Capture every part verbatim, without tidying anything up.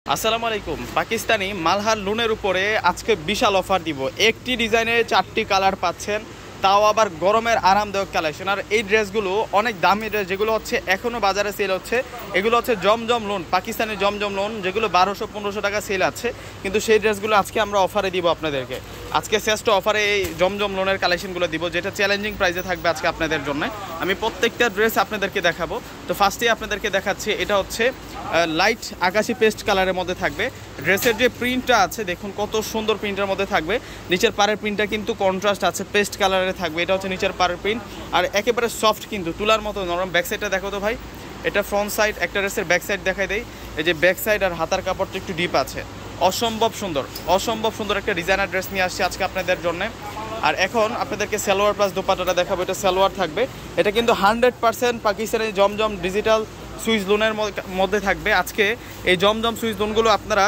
আসসালামু আলাইকুম। পাকিস্তানি মালহার লুনের উপরে আজকে বিশাল অফার দিব। একটি ডিজাইনে চারটি কালার পাচ্ছেন, তাও আবার গরমের আরামদায়ক কালেকশন। আর এই ড্রেসগুলো অনেক দামি ড্রেস, যেগুলো হচ্ছে এখনও বাজারে সেল হচ্ছে। এগুলো হচ্ছে জমজম লোন, পাকিস্তানি জমজম লোন, যেগুলো বারোশো পনেরোশো টাকা সেল আছে, কিন্তু সেই ড্রেসগুলো আজকে আমরা অফারে দিব আপনাদেরকে। আজকে শ্রেষ্ঠ অফারে এই জমজম লোনের কালেকশনগুলো দিব, যেটা চ্যালেঞ্জিং প্রাইসে থাকবে আজকে আপনাদের জন্য। আমি প্রত্যেকটা ড্রেস আপনাদেরকে দেখাবো। তো ফার্স্টেই আপনাদেরকে দেখাচ্ছি, এটা হচ্ছে লাইট আকাশি পেস্ট কালারের মধ্যে থাকবে। ড্রেসের যে প্রিন্টটা আছে দেখুন কত সুন্দর প্রিন্টের মধ্যে থাকবে। নিচের পাড়ের প্রিন্টটা কিন্তু কন্ট্রাস্ট আছে, পেস্ট কালারে থাকবে। এটা হচ্ছে নিচের পাড়ের প্রিন্ট, আর একেবারে সফট, কিন্তু তুলার মতো নরম। ব্যাক সাইডটা দেখো তো ভাই, এটা ফ্রন্ট সাইড, একটা ড্রেসের ব্যাক সাইড দেখাই দেয়। এই যে ব্যাক সাইড আর হাতার কাপড়টা একটু ডিপ আছে, অসম্ভব সুন্দর, অসম্ভব সুন্দর একটা ডিজাইনার ড্রেস নিয়ে আসছি আজকে আপনাদের জন্য। আর এখন আপনাদেরকে সালোয়ার প্লাস দোপাট্টাটা দেখাবো। এটা সালোয়ার থাকবে, এটা কিন্তু হান্ড্রেড পার্সেন্ট পাকিস্তানি জমজম ডিজিটাল সুইচ লোনের মধ্যে থাকবে। আজকে এই জমজম সুইচ লোনগুলো আপনারা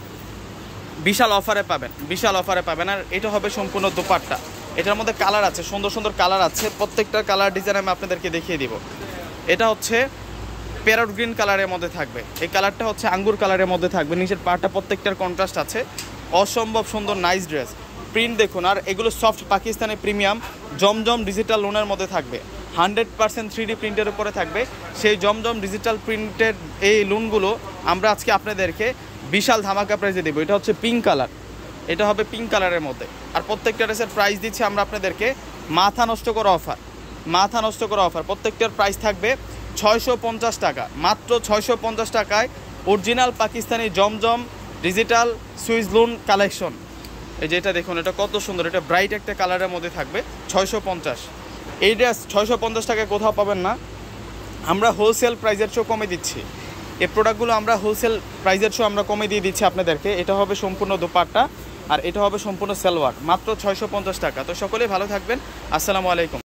বিশাল অফারে পাবেন, বিশাল অফারে পাবেন। আর এটা হবে সম্পূর্ণ দোপাট্টা। এটার মধ্যে কালার আছে, সুন্দর সুন্দর কালার আছে। প্রত্যেকটা কালার ডিজাইন আমি আপনাদেরকে দেখিয়ে দিব। এটা হচ্ছে প্যারট গ্রিন কালারের মধ্যে থাকবে, এই কালারটা হচ্ছে আঙ্গুর কালারের মধ্যে থাকবে। নিচের পাড়টা প্রত্যেকটার কন্ট্রাস্ট আছে, অসম্ভব সুন্দর নাইস ড্রেস। প্রিন্ট দেখুন, আর এগুলো সফট পাকিস্তানি প্রিমিয়াম জমজম ডিজিটাল লোনের মধ্যে থাকবে। হান্ড্রেড পার্সেন্ট থ্রি ডি প্রিন্টের উপরে থাকবে। সেই জমজম ডিজিটাল প্রিন্টের এই লোনগুলো আমরা আজকে আপনাদেরকে বিশাল ধামাকা প্রাইসে দেবো। এটা হচ্ছে পিঙ্ক কালার, এটা হবে পিঙ্ক কালারের মধ্যে। আর প্রত্যেকটা ড্রেসের প্রাইস দিচ্ছি আমরা আপনাদেরকে মাথা নষ্ট করা অফার, মাথা নষ্ট করা অফার। প্রত্যেকটার প্রাইস থাকবে ছয়শো পঞ্চাশ টাকা, মাত্র ছয়শো পঞ্চাশ টাকায় অরিজিনাল পাকিস্তানি জমজম ডিজিটাল সুইচ লোন কালেকশন। এই যে এটা দেখুন, এটা কত সুন্দর, এটা ব্রাইট একটা কালারের মধ্যে থাকবে। ছয়শো পঞ্চাশ, এই ড্রেস ছয়শো পঞ্চাশ টাকায় কোথাও পাবেন না। আমরা হোলসেল প্রাইজের চেয়েও কমে দিচ্ছি এই প্রোডাক্টগুলো, আমরা হোলসেল প্রাইজের চেয়েও আমরা কমে দিয়ে দিচ্ছি আপনাদেরকে। এটা হবে সম্পূর্ণ দোপাট্টা, আর এটা হবে সম্পূর্ণ সালোয়ার, মাত্র ছয়শো পঞ্চাশ টাকা। তো সকলেই ভালো থাকবেন। আসসালামু আলাইকুম।